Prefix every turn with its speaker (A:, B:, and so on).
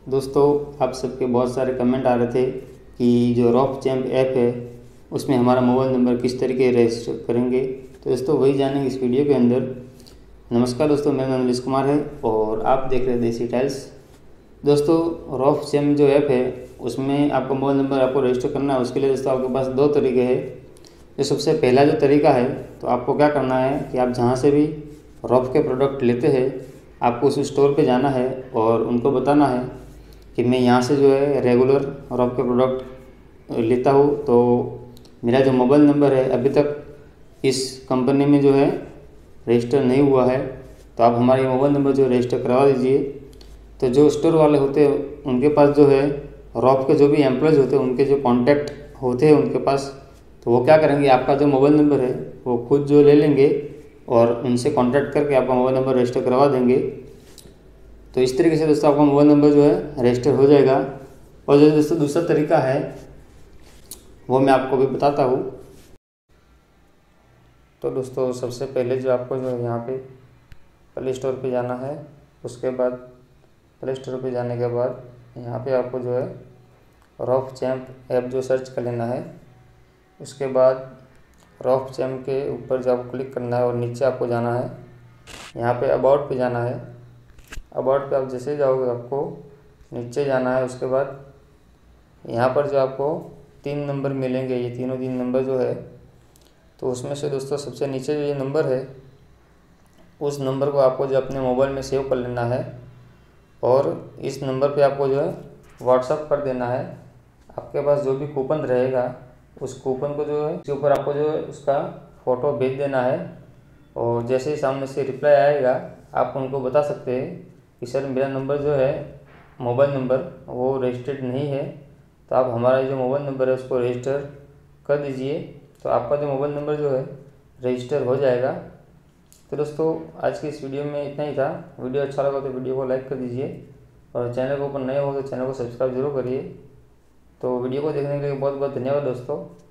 A: दोस्तों, आप सबके बहुत सारे कमेंट आ रहे थे कि जो रॉफ चैम्प ऐप है उसमें हमारा मोबाइल नंबर किस तरीके रजिस्टर करेंगे। तो दोस्तों वही जानेंगे इस वीडियो के अंदर। नमस्कार दोस्तों, मेरा नाम नीलेश कुमार है और आप देख रहे हैं देसी टाइल्स। दोस्तों, रॉफ चैम्प जो ऐप है उसमें आपका मोबाइल नंबर आपको रजिस्टर करना है। उसके लिए दोस्तों आपके पास दो तरीके हैं। जो सबसे पहला जो तरीका है, तो आपको क्या करना है कि आप जहाँ से भी रॉफ के प्रोडक्ट लेते हैं आपको उस स्टोर पे जाना है और उनको बताना है कि मैं यहाँ से जो है रेगुलर रॉफ के प्रोडक्ट लेता हूँ, तो मेरा जो मोबाइल नंबर है अभी तक इस कंपनी में जो है रजिस्टर नहीं हुआ है, तो आप हमारा ये मोबाइल नंबर जो रजिस्टर करवा दीजिए। तो जो स्टोर वाले होते हैं उनके पास जो है रॉफ के जो भी एम्प्लॉयज़ होते हैं उनके जो कॉन्टैक्ट होते हैं उनके पास, तो वो क्या करेंगे, आपका जो मोबाइल नंबर है वो खुद जो ले लेंगे और उनसे कॉन्टैक्ट करके आपका मोबाइल नंबर रजिस्टर करवा देंगे। तो इस तरीके से दोस्तों आपका मोबाइल नंबर जो है रजिस्टर हो जाएगा। और जो दोस्तों दूसरा तरीका है वो मैं आपको भी बताता हूँ। तो दोस्तों सबसे पहले जो आपको जो है यहाँ पे प्ले स्टोर पे जाना है। उसके बाद प्ले स्टोर पे जाने के बाद यहाँ पे आपको जो है रॉफ चैम्प ऐप जो सर्च कर लेना है। उसके बाद रॉफ चैम्प के ऊपर जो आपको क्लिक करना है और नीचे आपको जाना है, यहाँ पे अबाउट पे जाना है। अबाउट पे आप जैसे जाओगे आपको नीचे जाना है। उसके बाद यहाँ पर जो आपको 3 नंबर मिलेंगे, ये तीनों 3 नंबर जो है, तो उसमें से दोस्तों सबसे नीचे जो ये नंबर है उस नंबर को आपको जो अपने मोबाइल में सेव कर लेना है और इस नंबर पे आपको जो है व्हाट्सअप कर देना है। आपके पास जो भी कूपन रहेगा उस कूपन को जो है उसके ऊपर आपको जो है उसका फ़ोटो भेज देना है और जैसे ही सामने से रिप्लाई आएगा आप उनको बता सकते हैं कि सर मेरा नंबर जो है मोबाइल नंबर वो रजिस्टर्ड नहीं है, तो आप हमारा जो मोबाइल नंबर है उसको रजिस्टर कर दीजिए। तो आपका जो मोबाइल नंबर जो है रजिस्टर हो जाएगा। तो दोस्तों आज की इस वीडियो में इतना ही था। वीडियो अच्छा लगा तो वीडियो को लाइक कर दीजिए और चैनल के ऊपर नए हो तो चैनल को सब्सक्राइब जरूर करिए। तो वीडियो को देखने के लिए बहुत बहुत धन्यवाद दोस्तों।